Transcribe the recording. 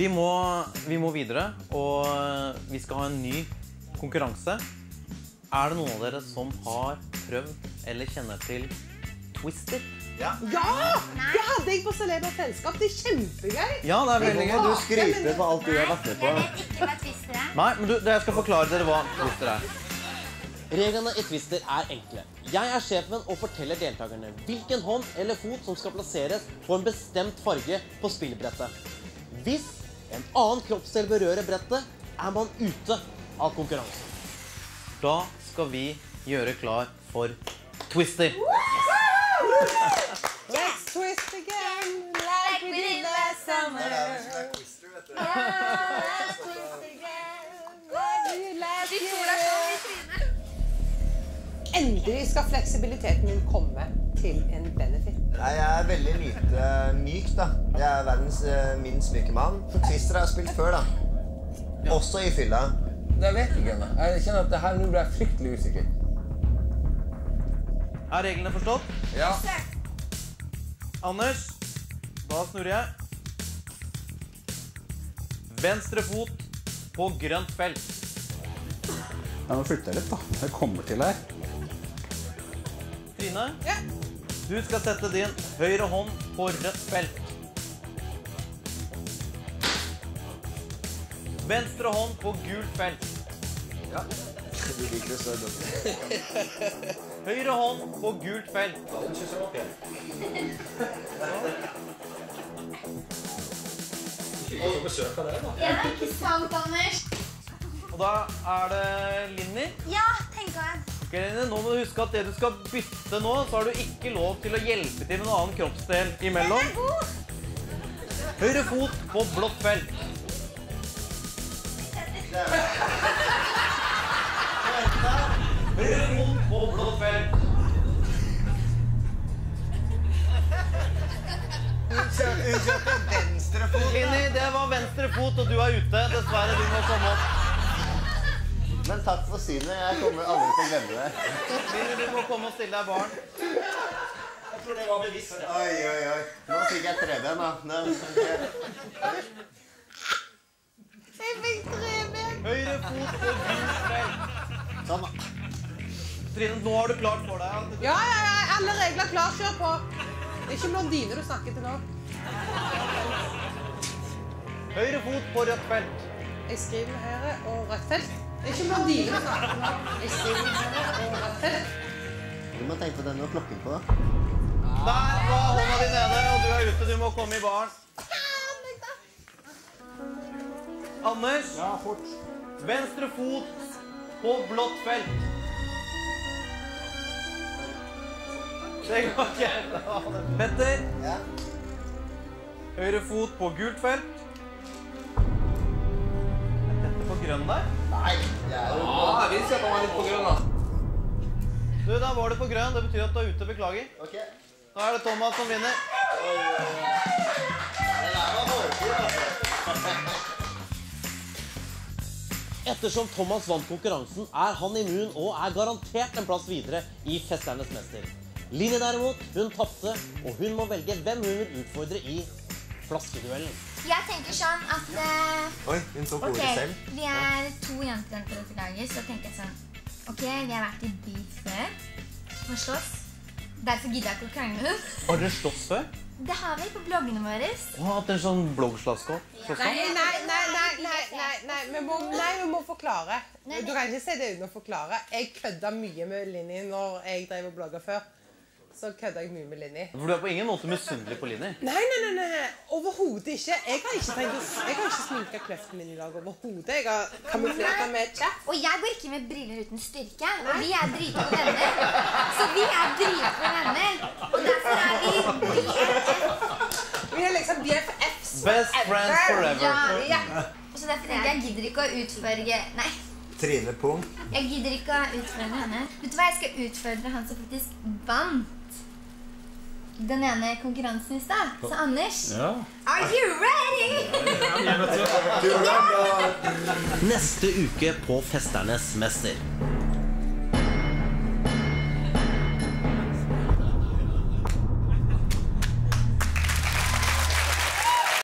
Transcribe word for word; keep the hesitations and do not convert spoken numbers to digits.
Vi må, vi må videre, og vi skal ha en ny konkurranse. Er det noen av dere som har prøvd eller kjenner til Twister? Ja! Ja! Det hadde jeg på Celebert Selskap. Det er kjempegøy. Ja, det er veldig gøy. Du skryter på alt du har vært med på. Jeg vet ikke hva Twister er. Nei, men du, jeg skal forklare dere hva Twister er. Reglene i Twister er enkle. Jeg er sjefen og forteller deltakerne hvilken hånd eller fot som skal plasseres på en bestemt farge på spillbrettet. Hvis en annen kroppsdel berører brettet, er man ute av konkurransen. Da skal vi gjøre klar for Twister. Let's twist again like we did last summer. Let's twist again like we did last year. Endelig skal fleksibiliteten min komme til en benefit. Nei, jeg er veldig lite myk, da. Jeg er verdens uh, minst myke mann. Twister har jeg spilt før, da. Også i fylla. Det vet jeg ikke ennå. Jeg kjenner at det her nå ble jeg fryktelig usikker. Er reglene forstått? Ja. Anders, da snurrer jeg. Venstre fot på grønt felt. Jeg må flytte litt, da. Jeg kommer til her. Trine, Ja. du skal sette din høyre hånd på rødt felt. Venstre hånd på gult felt. Ja. Du liker det så godt. Høyre hånd på gult felt. Ja, ikke sant, Anders? Og da er det Linni. Ja, tenker jeg. Ok, Linni, nå må du huske at det du skal bytte nå, så har du ikke lov til å hjelpe til med en annen kroppsdel imellom. Den er god. Høyre fot på blått felt. Høyre fot på blått felt. Venstre fot. Linni, det var venstre fot, og du er ute. Dessverre, du må komme opp. Men takk for synet. Jeg kommer aldri til å glemme det. Linni, du må komme og stille deg barn. Jeg tror det var bevisst. Oi, oi, oi. Nå fikk jeg treben, da. Nå. Jeg fikk treben. Høyre fot på gult felt. Sånn, da. Trine, nå har du klart for deg. Ja, ja, ja. Alle regler klar. Kjør på. Det er ikke blondine du snakker til nå. Høyre fot på rødt felt. Jeg skriver med høyre og rødt felt. Det er ikke blondine du snakker til nå. Jeg skriver med høyre og rødt felt. Du må tenke på den du har klokken på. Der var hånda di nede, og du er ute. Du må komme i baren. Anders, Ja, fort. venstre fot på blått felt. Det går ikke. Petter, Ja. høyre fot på gult felt. Er Petter på grønn der? Nei, jeg er jo Ja, jeg visste at han var litt på grunn, da. Du, da var du på grønn. Det betyr at du er ute. Beklager. Ok. Da er det Thomas som vinner. Det der var hårfint, altså. Ettersom Thomas vant konkurransen, er han immun og er garantert en plass videre i Festernes mester. Linni derimot, hun tapte, og hun må velge hvem hun vil utfordre i flaskeduellen. Jeg tenker sånn at... eh, Oi, hun tok Ok, ordet selv. vi er to jenter på dette laget, så tenker jeg sånn... Ok, vi har vært i beef før. For slåss. Derfor gidder jeg ikke å krangle. Har dere slåss før? Det har vi på bloggene våre. Å, at det er sånn bloggslåsskap. Nei, nei, nei, nei, nei, nei, nei, vi må, nei, vi må forklare. Nei, Du kan ikke si det uten å forklare. Jeg kødda mye med Linni når jeg drev og blogget før. Så kødda jeg mye med Linni. For du er på ingen måte misunnelig på Linni. Nei, nei, nei, nei, overhodet ikke. Jeg har ikke tenkt å, jeg har ikke sminket kløften min i dag overhodet. Jeg har kamuflert den med kjeft. Og jeg går ikke med briller uten styrke. Og vi er dritgode venner. Så vi er dritgode venner. Og derfor er vi B F F. Vi er liksom B F Fs Best friends forever. Ja, ja. Og så derfor tenker jeg, jeg gidder ikke å utfordre... Nei, Trine Pung. jeg gidder ikke å utfordre henne. Vet du hva, jeg skal utfordre han som faktisk vant den ene konkurransen i stad. Så Anders, Ja. are you ready? Neste uke på Festernes mester.